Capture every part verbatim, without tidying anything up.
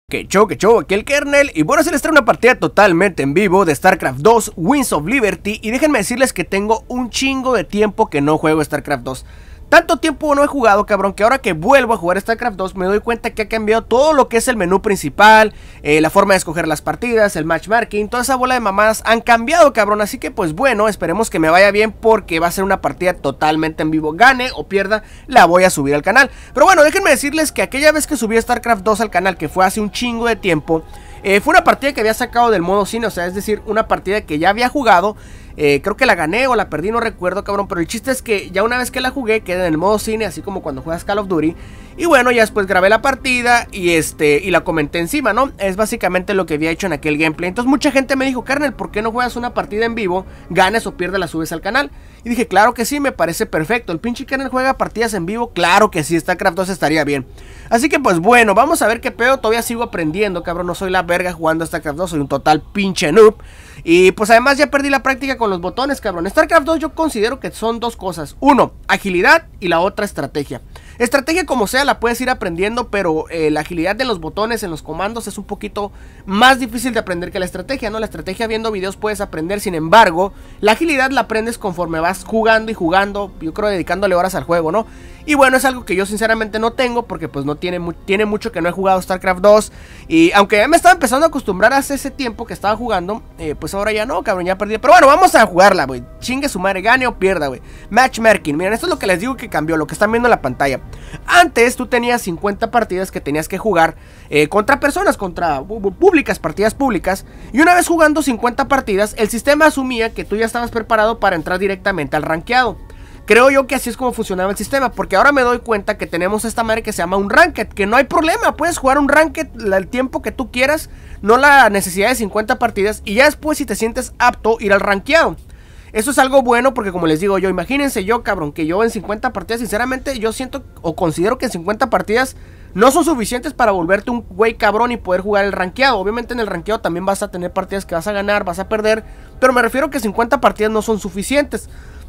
Que show, que show, aquí el Kernel. Y bueno, se les trae una partida totalmente en vivo de StarCraft dos Wings of Liberty. Y déjenme decirles que tengo un chingo de tiempo que no juego StarCraft dos. Tanto tiempo no he jugado, cabrón, que ahora que vuelvo a jugar StarCraft dos me doy cuenta que ha cambiado todo lo que es el menú principal, eh, la forma de escoger las partidas, el matchmaking, toda esa bola de mamadas han cambiado, cabrón. Así que pues bueno, esperemos que me vaya bien porque va a ser una partida totalmente en vivo. Gane o pierda, la voy a subir al canal. Pero bueno, déjenme decirles que aquella vez que subí StarCraft dos al canal, que fue hace un chingo de tiempo, eh, fue una partida que había sacado del modo cine, o sea, es decir, una partida que ya había jugado. Eh, creo que la gané o la perdí, no recuerdo, cabrón. Pero el chiste es que ya una vez que la jugué, quedé en el modo cine, así como cuando juegas Call of Duty. Y bueno, ya después grabé la partida y este y la comenté encima, ¿no? Es básicamente lo que había hecho en aquel gameplay. Entonces mucha gente me dijo, Kernel, ¿por qué no juegas una partida en vivo? Ganes o pierdes, la subes al canal. Y dije, claro que sí, me parece perfecto. El pinche Kernel juega partidas en vivo, claro que sí, StarCraft dos estaría bien. Así que pues bueno, vamos a ver qué pedo. Todavía sigo aprendiendo, cabrón, no soy la verga jugando StarCraft dos, soy un total pinche noob. Y pues además ya perdí la práctica con los botones, cabrón. StarCraft dos yo considero que son dos cosas. Uno, agilidad, y la otra, estrategia. Estrategia como sea la puedes ir aprendiendo, pero eh, la agilidad de los botones en los comandos es un poquito más difícil de aprender que la estrategia, ¿no? La estrategia viendo videos puedes aprender, sin embargo, la agilidad la aprendes conforme vas jugando y jugando, yo creo dedicándole horas al juego, ¿no? Y bueno, es algo que yo sinceramente no tengo porque pues no tiene, mu tiene mucho que no he jugado StarCraft dos. Y aunque ya me estaba empezando a acostumbrar hace ese tiempo que estaba jugando, eh, pues ahora ya no, cabrón, ya perdí. Pero bueno, vamos a jugarla, güey. Chingue su madre, gane o pierda, güey. Matchmaking, miren, esto es lo que les digo que cambió, lo que están viendo en la pantalla. Antes tú tenías cincuenta partidas que tenías que jugar eh, contra personas, contra públicas, partidas públicas. Y una vez jugando cincuenta partidas, el sistema asumía que tú ya estabas preparado para entrar directamente al rankeado. Creo yo que así es como funcionaba el sistema, porque ahora me doy cuenta que tenemos esta madre que se llama un ranked, que no hay problema, puedes jugar un ranked el tiempo que tú quieras, no la necesidad de cincuenta partidas, y ya después si te sientes apto ir al rankeado. Eso es algo bueno porque como les digo yo, imagínense yo, cabrón, que yo en cincuenta partidas, sinceramente yo siento o considero que en cincuenta partidas no son suficientes para volverte un güey cabrón y poder jugar el rankeado. Obviamente en el rankeado también vas a tener partidas que vas a ganar, vas a perder, pero me refiero que cincuenta partidas no son suficientes.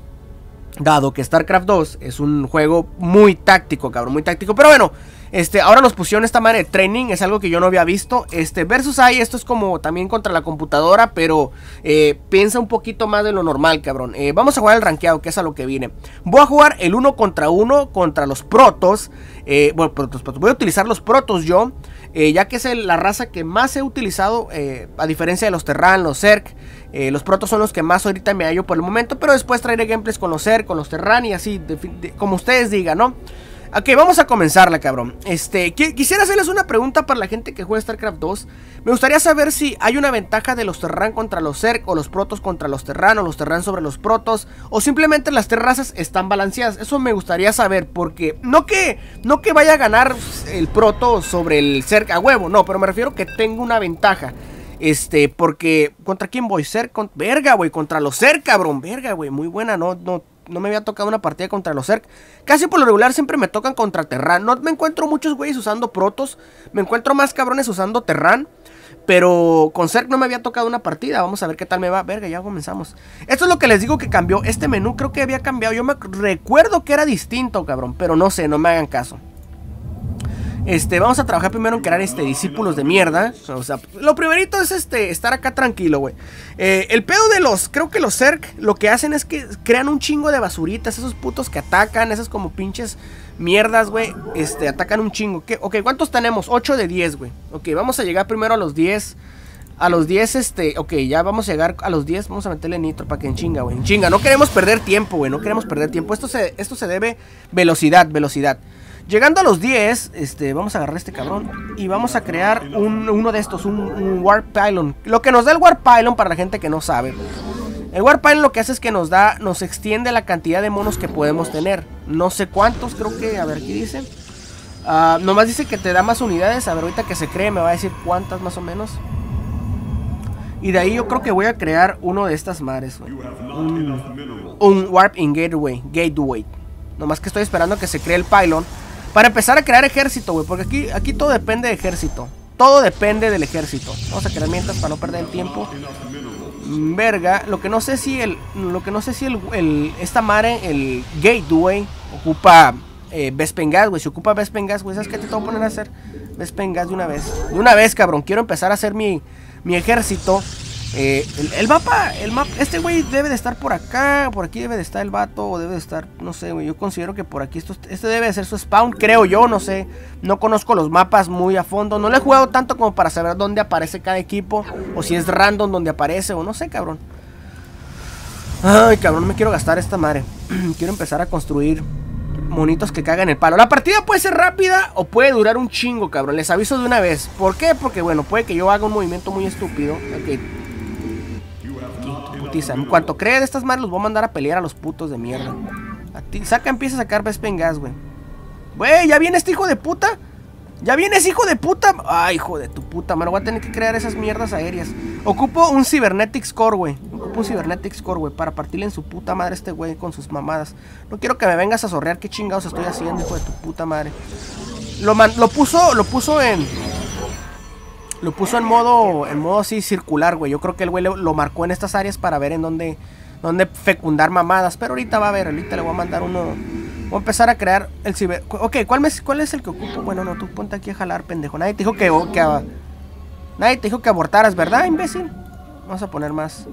Dado que StarCraft dos es un juego muy táctico, cabrón, muy táctico. Pero bueno, este, ahora nos pusieron esta manera de training, es algo que yo no había visto. Este, versus A I, esto es como también contra la computadora, pero eh, piensa un poquito más de lo normal, cabrón. eh, Vamos a jugar el rankeado, que es a lo que vine. Voy a jugar el uno contra uno contra los protos. eh, Bueno, protos, protos. Voy a utilizar los protos yo, eh, ya que es el, la raza que más he utilizado, eh, a diferencia de los Terran, los Zerg. Eh, los protos son los que más ahorita me hallo por el momento, pero después traeré gameplays con los Zerg, con los Terran y así, de, de, como ustedes digan, ¿no? Ok, vamos a comenzarla, cabrón. Este, qu quisiera hacerles una pregunta para la gente que juega StarCraft dos. Me gustaría saber si hay una ventaja de los Terran contra los Zerg, o los protos contra los Terran, o los Terran sobre los protos, o simplemente las tres razas están balanceadas. Eso me gustaría saber, porque no que, no que vaya a ganar el proto sobre el Zerg a huevo, no, pero me refiero que tenga una ventaja. Este, porque, ¿contra quién voy? Zerg, con... verga, güey, contra los Zerg, cabrón, verga, güey, muy buena, no, no, no me había tocado una partida contra los Zerg. Casi por lo regular siempre me tocan contra Terran, no me encuentro muchos güeyes usando protos, me encuentro más cabrones usando Terran. Pero con Zerg no me había tocado una partida. Vamos a ver qué tal me va. Verga, ya comenzamos. Esto es lo que les digo que cambió. Este menú creo que había cambiado. Yo me recuerdo que era distinto, cabrón, pero no sé, no me hagan caso. Este, vamos a trabajar primero en crear este discípulos de mierda. O sea, lo primerito es este, estar acá tranquilo, güey. eh, El pedo de los, creo que los Zerg lo que hacen es que crean un chingo de basuritas. Esos putos que atacan, esas como pinches mierdas, güey. Este, atacan un chingo. ¿Qué? Ok, ¿cuántos tenemos? ocho de diez, güey. Ok, vamos a llegar primero a los diez. A los diez, este, ok, ya vamos a llegar a los diez. Vamos a meterle nitro para que en chinga, güey. En chinga, no queremos perder tiempo, güey. No queremos perder tiempo. Esto se, esto se debe velocidad, velocidad. Llegando a los diez, este, vamos a agarrar a este cabrón y vamos a crear un, uno de estos, un, un Warp Pylon. Lo que nos da el Warp Pylon, para la gente que no sabe, el Warp Pylon lo que hace es que nos da, nos extiende la cantidad de monos que podemos tener. No sé cuántos, creo que, a ver, ¿qué dice? Uh, nomás dice que te da más unidades. A ver, ahorita que se cree me va a decir cuántas más o menos. Y de ahí yo creo que voy a crear uno de estas madres, güey. Un, un Warp in Gateway, Gateway. Nomás que estoy esperando que se cree el Pylon para empezar a crear ejército, güey. Porque aquí, aquí todo depende de ejército. Todo depende del ejército. Vamos a crear mientras para no perder el tiempo. Verga. Lo que no sé si el. Lo que no sé si el. el esta madre, el Gateway, ocupa eh, Bespengaz, güey. Si ocupa Bespengaz, güey. ¿Sabes qué te tengo que poner a hacer? Bespin Gas de una vez. De una vez, cabrón. Quiero empezar a hacer mi, mi ejército. Eh, el, el mapa, el mapa, este güey debe de estar por acá. Por aquí debe de estar el vato. O debe de estar, no sé, güey. Yo considero que por aquí esto, este debe de ser su spawn. Creo yo, no sé. No conozco los mapas muy a fondo. No lo he jugado tanto como para saber dónde aparece cada equipo. O si es random donde aparece. O no sé, cabrón. Ay, cabrón, no me quiero gastar esta madre. Quiero empezar a construir monitos que cagan el palo. La partida puede ser rápida o puede durar un chingo, cabrón. Les aviso de una vez. ¿Por qué? Porque, bueno, puede que yo haga un movimiento muy estúpido. Ok. Putiza. En cuanto cree de estas madres, los voy a mandar a pelear a los putos de mierda. A ti, saca, empieza a sacar Bespin Gas, güey. Güey, ¿ya viene este hijo de puta? ¿Ya viene ese hijo de puta? Ay, hijo de tu puta, me lo voy a tener que crear esas mierdas aéreas. Ocupo un Cybernetics Core, güey. Ocupo un Cybernetics Core, güey, para partirle en su puta madre a este güey con sus mamadas. No quiero que me vengas a zorrear qué chingados estoy haciendo, hijo de tu puta madre. Lo, man, lo puso, lo puso en... Lo puso en modo, en modo así circular, güey. Yo creo que el güey lo, lo marcó en estas áreas para ver en dónde, dónde fecundar mamadas. Pero ahorita va a ver, ahorita le voy a mandar uno... Voy a empezar a crear el ciber... Ok, ¿cuál, me, ¿cuál es el que ocupo? Bueno, no, tú ponte aquí a jalar, pendejo. Nadie te dijo que... que Nadie te dijo que abortaras, ¿verdad, imbécil? Vamos a poner más.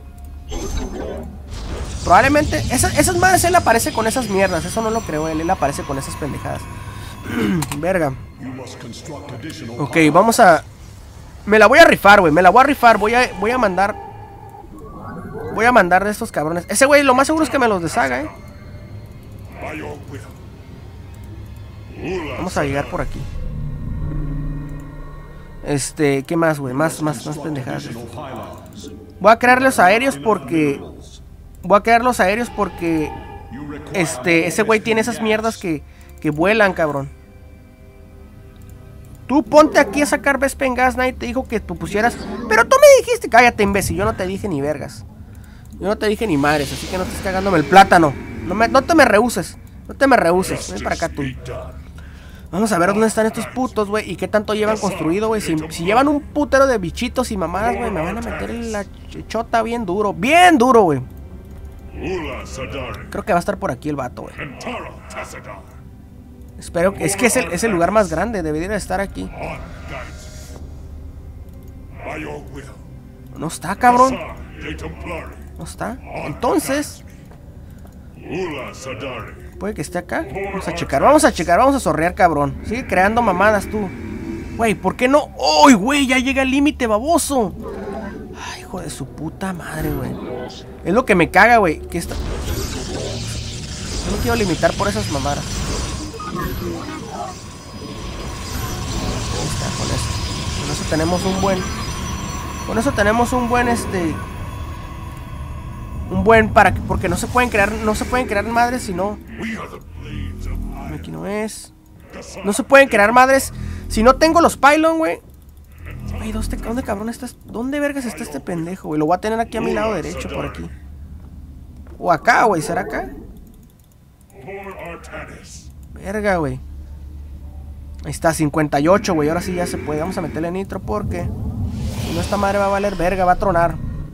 Probablemente... Esa, esas madres él aparece con esas mierdas. Eso no lo creo él. Él aparece con esas pendejadas. Verga. Ok, vamos a... Me la voy a rifar, güey. Me la voy a rifar. Voy a, voy a mandar... Voy a mandar de estos cabrones. Ese güey lo más seguro es que me los deshaga, eh. Vamos a llegar por aquí. Este, ¿qué más, güey? Más, más, más pendejadas. Voy a crear los aéreos porque... Voy a crear los aéreos porque... Este, ese güey tiene esas mierdas que... Que vuelan, cabrón. Tú ponte aquí a sacar Bespin Gas. Nadie te dijo que tú pusieras... Pero tú me dijiste... Cállate, imbécil. Yo no te dije ni vergas. Yo no te dije ni madres. Así que no estés cagándome el plátano. No, me, no te me rehuses. No te me rehuses. Ven para acá tú. Vamos a ver dónde están estos putos, güey. Y qué tanto llevan construido, güey. Si, si llevan un putero de bichitos y mamadas, güey, me van a meter en la chota bien duro. Bien duro, güey. Creo que va a estar por aquí el vato, güey. Espero que... Es que es el, es el lugar más grande. Debería estar aquí. No está, cabrón. No está. Entonces... Puede que esté acá. Vamos a checar, vamos a checar, vamos a zorrear, cabrón. Sigue creando mamadas tú. Güey, ¿por qué no? ¡Uy, güey! Ya llega el límite, baboso. Ay, hijo de su puta madre, güey. Es lo que me caga, güey. Que está... Yo no quiero limitar por esas mamadas. Ahí está, con eso. Con eso tenemos un buen... Con eso tenemos un buen, este... Un buen para que, porque no se pueden crear, no se pueden crear madres si no. Aquí no es. No se pueden crear madres si no tengo los pylon, güey. Ay, ¿dónde, ¿dónde cabrón estás? ¿Dónde vergas está este pendejo, güey? Lo voy a tener aquí a mi lado derecho, por aquí. O acá, güey, ¿será acá? Verga, güey. Ahí está, cincuenta y ocho, güey. Ahora sí ya se puede. Vamos a meterle nitro porque si no, esta madre va a valer verga, va a tronar.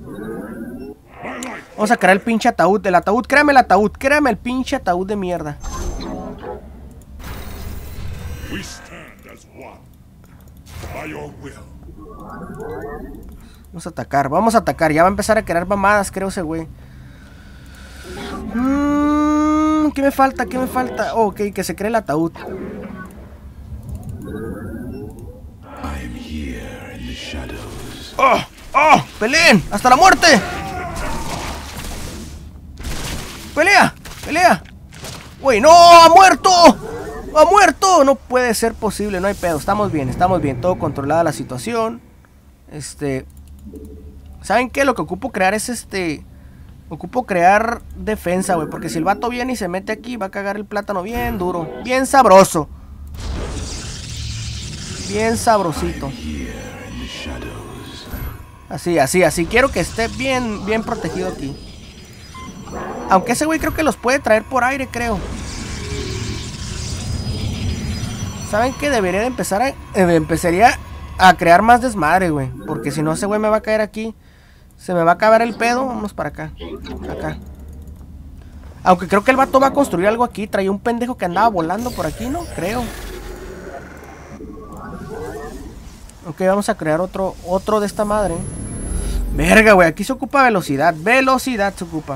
Vamos a crear el pinche ataúd. El ataúd, créame el ataúd. Créame el pinche ataúd de mierda. Vamos a atacar, vamos a atacar. Ya va a empezar a crear mamadas, creo ese güey. Mm, ¿Qué me falta? ¿Qué me falta? Oh, ok, que se cree el ataúd. ¡Oh! ¡Oh! ¡Peleen! ¡Hasta la muerte! ¡Pelea! ¡Pelea! ¡Güey, no! ¡Ha muerto! ¡Ha muerto! No puede ser posible, no hay pedo. Estamos bien, estamos bien. Todo controlada la situación. Este... ¿Saben qué? Lo que ocupo crear es este... Ocupo crear defensa, güey. Porque si el vato viene y se mete aquí, va a cagar el plátano bien duro. Bien sabroso. Bien sabrosito. Así, así, así. Quiero que esté bien, bien protegido aquí. Aunque ese güey creo que los puede traer por aire, creo. ¿Saben qué? Debería de empezar a... Eh, empezaría a crear más desmadre, güey. Porque si no, ese güey me va a caer aquí. Se me va a acabar el pedo. Vámonos para acá. Acá. Aunque creo que el vato va a construir algo aquí. Traía un pendejo que andaba volando por aquí, ¿no? Creo. Ok, vamos a crear otro, otro de esta madre. Verga, güey, aquí se ocupa velocidad. Velocidad se ocupa.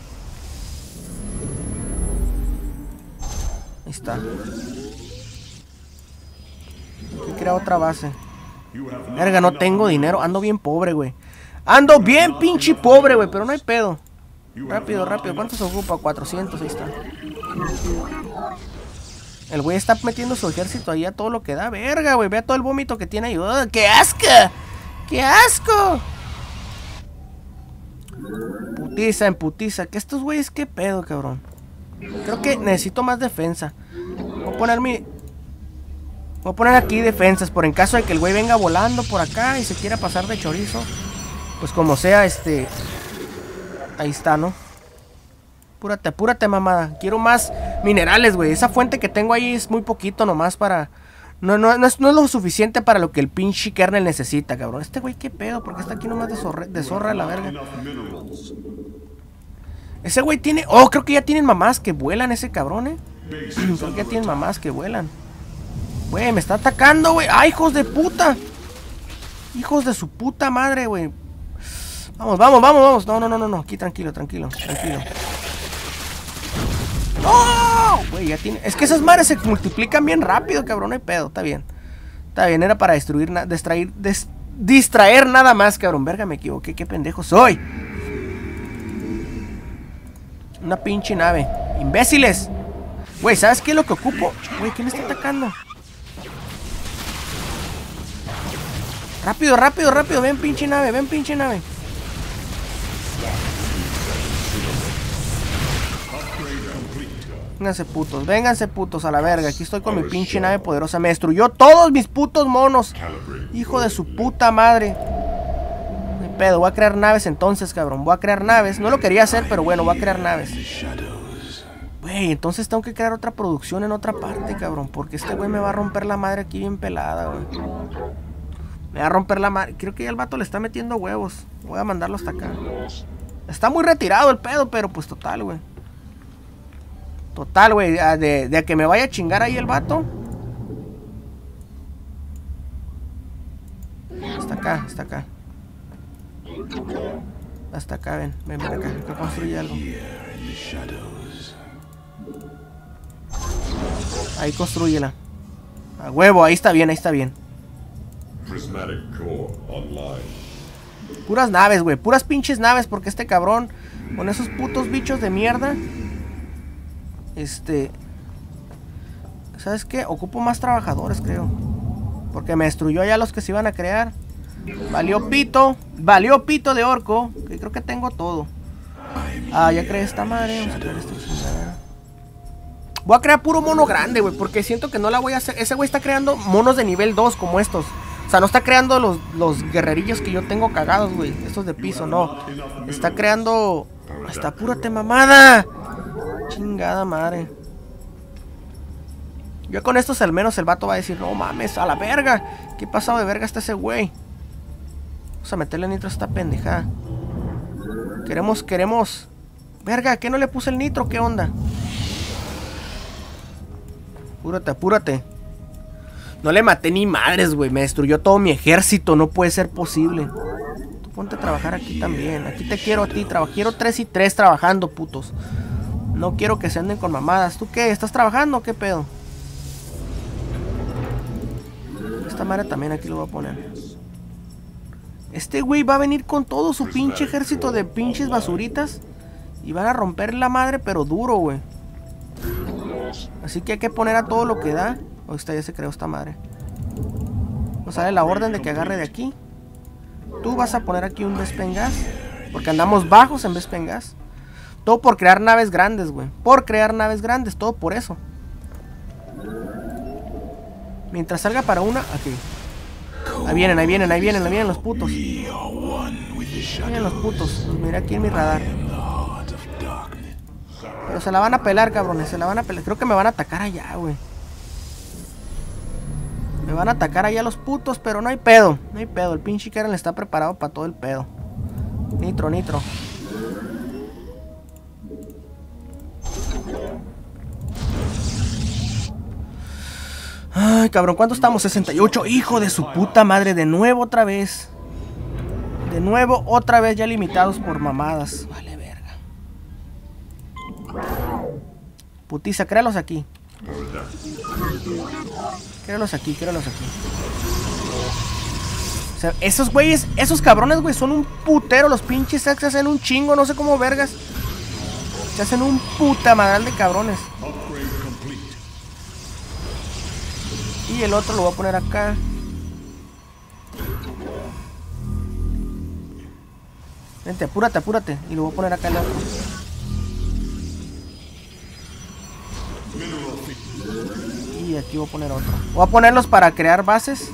Ahí está. Aquí crea otra base. Verga, no tengo dinero. Ando bien pobre, güey. Ando bien pinche pobre, güey, pero no hay pedo. Rápido, rápido. ¿Cuánto se ocupa? cuatrocientos, ahí está. El güey está metiendo su ejército ahí a todo lo que da. Verga, güey, vea todo el vómito que tiene ahí. ¡Oh, ¡qué asco! ¡Qué asco! Putiza, en putiza. ¿Que estos güeyes qué pedo, cabrón? Creo que necesito más defensa. Voy a poner mi... Voy a poner aquí defensas, por en caso de que el güey venga volando por acá y se quiera pasar de chorizo. Pues como sea, este... Ahí está, ¿no? Apúrate, apúrate, mamada. Quiero más minerales, güey. Esa fuente que tengo ahí es muy poquito nomás para... No, no, no, es, no es lo suficiente para lo que el pinche kernel necesita, cabrón. Este güey, ¿qué pedo? Porque está aquí nomás de, zorra, de zorra la verga. Ese güey tiene... Oh, creo que ya tienen mamás que vuelan ese cabrón, ¿eh? Creo que ya tienen mamás que vuelan. Güey, me está atacando, güey. ¡Ah, hijos de puta! Hijos de su puta madre, güey. Vamos, vamos, vamos, vamos. No, no, no, no, no. Aquí tranquilo, tranquilo, tranquilo. ¡No! Güey, ya tiene... Es que esas madres se multiplican bien rápido, cabrón. No hay pedo, está bien. Está bien, era para destruir, distraer, des... distraer nada más, cabrón. Verga, me equivoqué. Qué pendejo soy. Una pinche nave. ¡Imbéciles! Güey, ¿sabes qué es lo que ocupo? Güey, ¿quién me está atacando? Rápido, rápido, rápido. Ven, pinche nave, ven, pinche nave. Vénganse putos, vénganse putos a la verga. Aquí estoy con mi pinche nave poderosa. Me destruyó todos mis putos monos. Hijo de su puta madre. No pedo, voy a crear naves entonces, cabrón. Voy a crear naves, no lo quería hacer, pero bueno, voy a crear naves. Güey, entonces tengo que crear otra producción en otra parte, cabrón. Porque este güey me va a romper la madre aquí bien pelada, güey. Me va a romper la madre. Creo que ya el vato le está metiendo huevos. Voy a mandarlo hasta acá. Está muy retirado el pedo, pero pues total, güey. Total, güey, de, de que me vaya a chingar ahí el vato. Hasta acá, hasta acá. Hasta acá, ven, ven, ven acá, que construye algo. Ahí construyela. A huevo, ahí está bien, ahí está bien. Puras naves, güey, puras pinches naves, porque este cabrón, con esos putos bichos de mierda... Este... ¿Sabes qué? Ocupo más trabajadores, creo. Porque me destruyó ya los que se iban a crear. Valió pito. Valió pito de orco. Que creo que tengo todo. Ah, ya creé esta madre. Vamos a crear esta chingada. Voy a crear puro mono grande, güey. Porque siento que no la voy a hacer. Ese güey está creando monos de nivel dos como estos. O sea, no está creando los, los guerrerillos que yo tengo cagados, güey. Estos de piso, no. Está creando... Está apúrate, mamada. Chingada madre. Yo con estos al menos el vato va a decir, no mames, a la verga. ¿Qué pasado de verga está ese güey? Vamos a meterle nitro a esta pendejada. Queremos, queremos. Verga, ¿qué no le puse el nitro? ¿Qué onda? Apúrate, apúrate. No le maté ni madres, güey. Me destruyó todo mi ejército. No puede ser posible. Tú ponte a trabajar aquí también. Aquí te quiero a ti. Traba quiero tres y tres trabajando, putos. No quiero que se anden con mamadas. ¿Tú qué? ¿Estás trabajando o qué pedo? Esta madre también aquí lo voy a poner. Este güey va a venir con todo su pinche ejército de pinches basuritas. Y van a romper la madre, pero duro, güey. Así que hay que poner a todo lo que da. Oh, esta ya se creó esta madre. Nos sale la orden de que agarre de aquí. Tú vas a poner aquí un Vespengas. Porque andamos bajos en Vespengas. Todo por crear naves grandes, güey. Por crear naves grandes, todo por eso. Mientras salga para una... Aquí. Ahí vienen, ahí vienen, ahí vienen, ahí vienen los putos. Ahí vienen los putos. Los miré aquí en mi radar. Pero se la van a pelar, cabrones. Se la van a pelar. Creo que me van a atacar allá, güey. Me van a atacar allá los putos, pero no hay pedo. No hay pedo. El pinche Karen está preparado para todo el pedo. Nitro, nitro. Ay, cabrón, ¿cuánto estamos? sesenta y ocho. Hijo de su puta madre, de nuevo otra vez. De nuevo otra vez ya limitados por mamadas. Vale, verga. Putiza, créalos aquí. Créalos aquí, créalos aquí. O sea, esos güeyes, esos cabrones, güey, son un putero. Los pinches se hacen un chingo, no sé cómo vergas. Se hacen un puta madral de cabrones. Y el otro lo voy a poner acá. Vente, apúrate, apúrate. Y lo voy a poner acá el otro. Y aquí voy a poner otro. Voy a ponerlos para crear bases.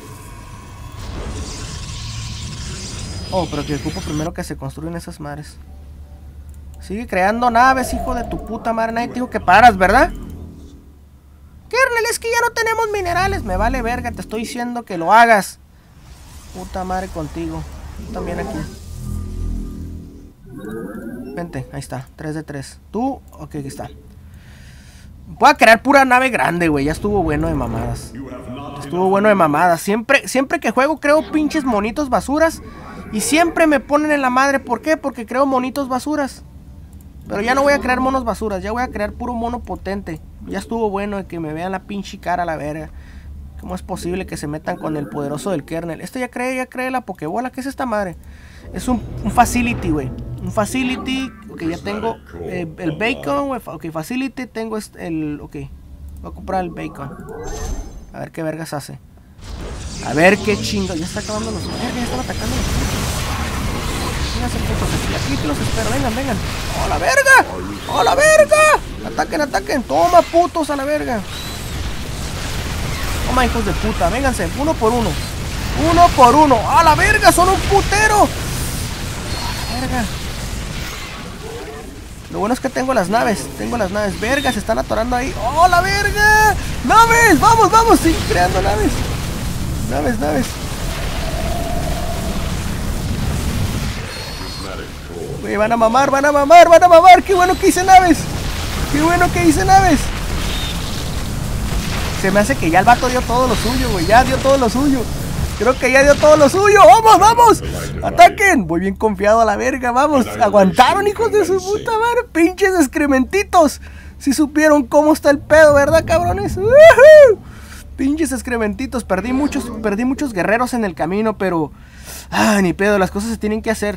Oh, pero que ocupo primero que se construyen esas madres. Sigue creando naves, hijo de tu puta madre. Nadie te dijo que paras, ¿verdad? Kernel, es que ya no tenemos minerales. Me vale verga, te estoy diciendo que lo hagas. Puta madre contigo. Tú también aquí. Vente, ahí está, tres de tres. Tú, ok, aquí está. Voy a crear pura nave grande, güey. Ya estuvo bueno de mamadas. Estuvo bueno de mamadas. Siempre, siempre que juego creo pinches monitos basuras. Y siempre me ponen en la madre. ¿Por qué? Porque creo monitos basuras. Pero ya no voy a crear monos basuras. Ya voy a crear puro mono potente. Ya estuvo bueno de que me vean la pinche cara a la verga. ¿Cómo es posible que se metan con el poderoso del kernel? Este ya cree, ya cree la pokebola. ¿Qué es esta madre? Es un, un facility, güey. Un facility. Ok, ya tengo eh, el bacon, güey. Ok, facility. Tengo este, el... Ok. Voy a comprar el bacon. A ver qué vergas hace. A ver qué chingo. Ya está acabando los... Verga, ya están atacando los... Vénganse, putos, aquí, aquí los espero. Vengan, vengan. ¡Oh, la verga! ¡Oh, la verga! Ataquen, ataquen. Toma, putos, a la verga. Toma, hijos de puta. Vénganse, uno por uno. Uno por uno. ¡A la verga! ¡Son un putero! ¡A la verga! Lo bueno es que tengo las naves. Tengo las naves. Verga, se están atorando ahí. ¡Oh, la verga! ¡Naves! ¡Vamos, vamos! Sigue creando naves. Naves, naves. Güey, van a mamar, van a mamar, van a mamar. ¡Qué bueno que hice naves! ¡Qué bueno que hice naves! Se me hace que ya el vato dio todo lo suyo, güey. Ya dio todo lo suyo. Creo que ya dio todo lo suyo. ¡Vamos, vamos! ¡Ataquen! Voy bien confiado a la verga, vamos. Aguantaron, hijos de su puta madre. Pinches excrementitos. Si supieron cómo está el pedo, ¿verdad, cabrones? ¡Woohoo! Pinches excrementitos. Perdí muchos, perdí muchos guerreros en el camino, pero... Ah, ni pedo, las cosas se tienen que hacer.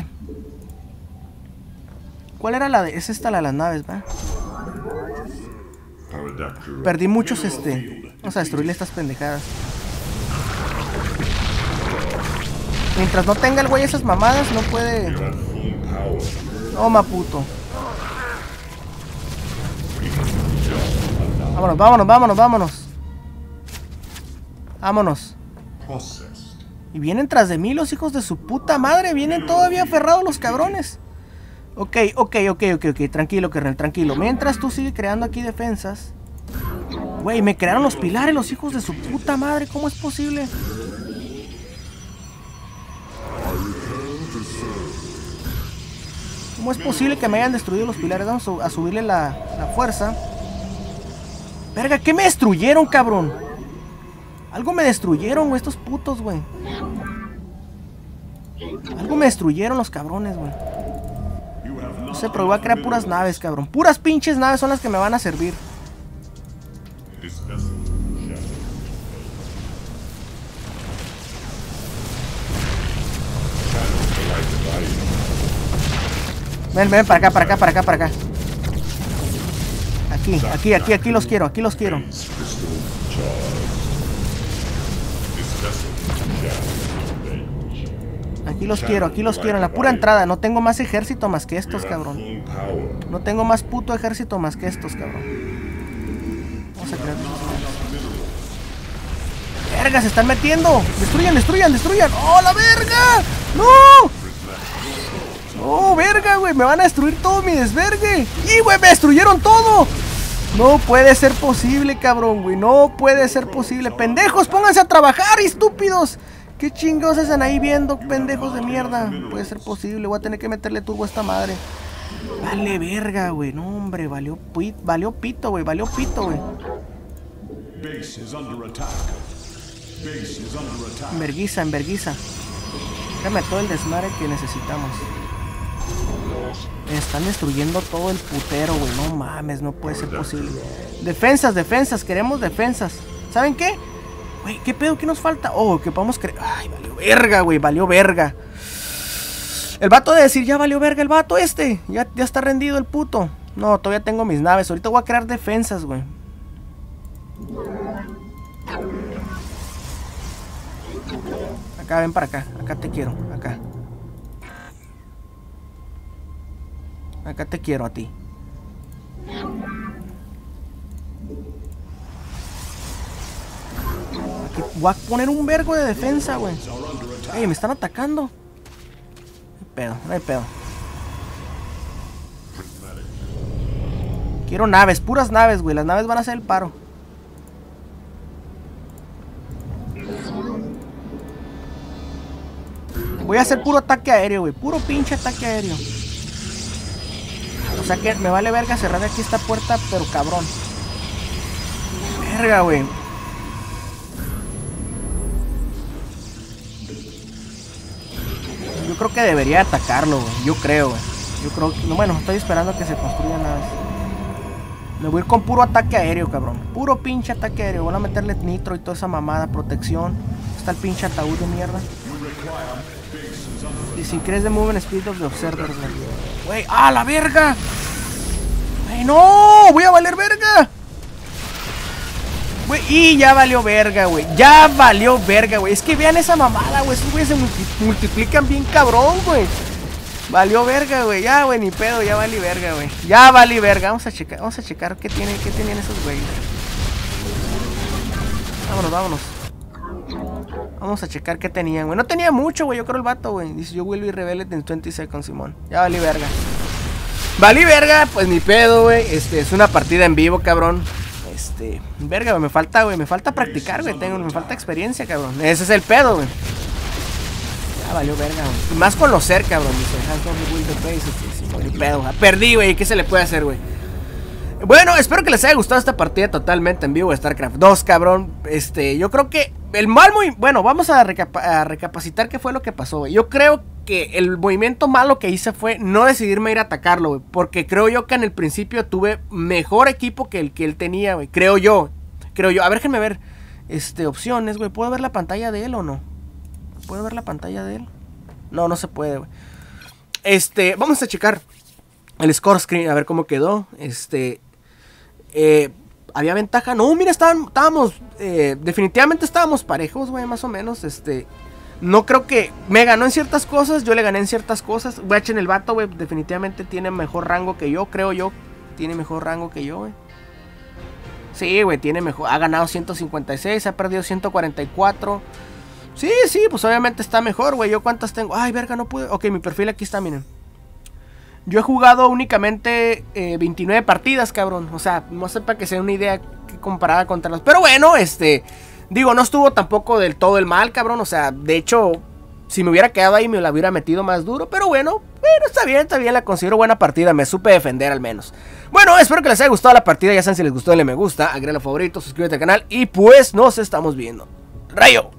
¿Cuál era la de...? Es esta la de las naves, ¿va? Perdí muchos, este... Vamos a destruirle estas pendejadas. Mientras no tenga el güey esas mamadas, no puede... Toma, puto. Vámonos, vámonos, vámonos, vámonos. Vámonos. Y vienen tras de mí los hijos de su puta madre. Vienen todavía aferrados los cabrones. Ok, ok, ok, ok, ok. Tranquilo, kernel, tranquilo. Mientras tú sigues creando aquí defensas. Güey, me crearon los pilares los hijos de su puta madre. ¿Cómo es posible? ¿Cómo es posible que me hayan destruido los pilares? Vamos a subirle la, la fuerza. Verga, ¿qué me destruyeron, cabrón? Algo me destruyeron, güey, estos putos, güey. Algo me destruyeron los cabrones, güey. No sé, pero voy a crear puras naves, cabrón. Puras pinches naves son las que me van a servir. Ven, ven, para acá, para acá, para acá, para acá. Aquí, aquí, aquí, aquí los quiero, aquí los quiero. Aquí los quiero, aquí los quiero, en la pura entrada. No tengo más ejército más que estos, cabrón. No tengo más puto ejército más que estos, cabrón. Vamos a crear. ¡Verga, se están metiendo! ¡Destruyan, destruyan, destruyan! ¡Oh, la verga! ¡No! ¡Oh, verga, güey! Me van a destruir todo mi desvergue. ¡Y, güey, me destruyeron todo! No puede ser posible, cabrón, güey. No puede ser posible. ¡Pendejos, pónganse a trabajar, estúpidos! ¿Qué chingados hacen ahí viendo, pendejos de mierda? No puede ser posible. Voy a tener que meterle turbo a esta madre. Vale, verga, güey. No, hombre, valió, valió pito, güey. Valió pito, güey. Enverguiza, enverguiza. Déjame todo el desmadre que necesitamos. Me están destruyendo todo el putero, güey. No mames, no puede ser posible. Defensas, defensas, queremos defensas. ¿Saben qué? Güey, ¿qué pedo? ¿Qué nos falta? Oh, que podamos creer. Ay, valió verga, güey, valió verga. El vato de decir, ya valió verga el vato este. Ya, ya está rendido el puto. No, todavía tengo mis naves. Ahorita voy a crear defensas, güey. Acá, ven para acá. Acá te quiero, acá. Acá te quiero a ti. Aquí voy a poner un vergo de defensa, güey. Ey, me están atacando. No hay pedo, no hay pedo. Quiero naves, puras naves, güey. Las naves van a hacer el paro. Voy a hacer puro ataque aéreo, güey. Puro pinche ataque aéreo. O sea que me vale verga cerrar aquí esta puerta, pero cabrón. Verga, güey. Yo creo que debería atacarlo, güey. Yo creo, güey. Yo creo que... Bueno, estoy esperando a que se construyan naves. Me voy a ir con puro ataque aéreo, cabrón. Puro pinche ataque aéreo. Voy a meterle nitro y toda esa mamada. Protección. Está el pinche ataúd de mierda. Y si crees de movement speed of the observer, güey. ¡Ah, la verga! ¡Güey, no! ¡Voy a valer verga! Güey, y ya valió verga, güey. Ya valió verga, güey. Es que vean esa mamada, güey. Esos güeyes se multi multiplican bien cabrón, güey. Valió verga, güey. Ya, güey, ni pedo. Ya valí verga, güey. Ya valí verga. Vamos a checar, vamos a checar qué tienen, qué tenían esos güeyes. Vámonos, vámonos. Vamos a checar qué tenían, güey. No tenía mucho, güey. Yo creo el vato, güey. Dice, yo will be rebeled in twenty seconds, Simón. Ya valí verga. Valí verga, pues ni pedo, güey. Este, es una partida en vivo, cabrón. Este, verga, güey. Me falta, güey. Me falta practicar, güey. Tengo, me falta experiencia, cabrón. Ese es el pedo, güey. Ya valió verga, güey. Y más con los ser, cabrón. Dice, ni pedo. Perdí, güey. ¿Qué se le puede hacer, güey? Bueno, espero que les haya gustado esta partida totalmente en vivo de StarCraft dos, cabrón. Este, yo creo que el mal muy... Bueno, vamos a, recapa a recapacitar qué fue lo que pasó, güey. Yo creo que el movimiento malo que hice fue no decidirme ir a atacarlo, güey. Porque creo yo que en el principio tuve mejor equipo que el que él tenía, güey. Creo yo. Creo yo. A ver, déjenme ver. Este, opciones, güey. ¿Puedo ver la pantalla de él o no? ¿Puedo ver la pantalla de él? No, no se puede, güey. Este, vamos a checar el score screen, a ver cómo quedó. Este... Eh, había ventaja. No, mira, estaban, estábamos eh, definitivamente estábamos parejos, güey, más o menos. Este, no creo que me ganó en ciertas cosas, yo le gané en ciertas cosas. Voy a echar el vato, güey, definitivamente tiene mejor rango que yo, creo yo. Tiene mejor rango que yo, güey. Sí, güey, tiene mejor. Ha ganado ciento cincuenta y seis, ha perdido ciento cuarenta y cuatro. Sí, sí, pues obviamente está mejor, güey. Yo cuántas tengo. Ay, verga, no pude. Ok, mi perfil aquí está, miren. Yo he jugado únicamente eh, veintinueve partidas, cabrón. O sea, no sé para que sea una idea que comparada contra los... Pero bueno, este... Digo, no estuvo tampoco del todo el mal, cabrón. O sea, de hecho, si me hubiera quedado ahí me la hubiera metido más duro. Pero bueno, bueno, está bien, está bien. La considero buena partida. Me supe defender al menos. Bueno, espero que les haya gustado la partida. Ya saben, si les gustó, denle me gusta, agreguen a favoritos, suscríbete al canal. Y pues nos estamos viendo. ¡Rayo!